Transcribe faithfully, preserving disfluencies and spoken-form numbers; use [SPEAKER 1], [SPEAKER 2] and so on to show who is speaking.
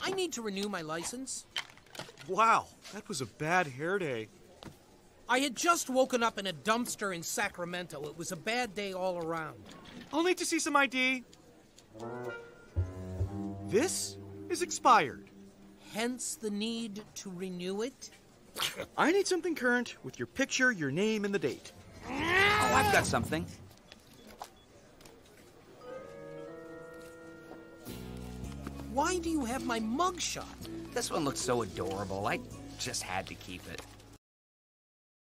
[SPEAKER 1] I need to renew my license.
[SPEAKER 2] Wow, that was a bad hair day.
[SPEAKER 1] I had just woken up in a dumpster in Sacramento. It was a bad day all around.
[SPEAKER 2] I'll need to see some I D. This is expired.
[SPEAKER 1] Hence the need to renew it?
[SPEAKER 2] I need something current with your picture, your name, and the date.
[SPEAKER 3] Oh, I've got something.
[SPEAKER 1] Why do you have my mugshot?
[SPEAKER 3] This one looks so adorable. I just had to keep it.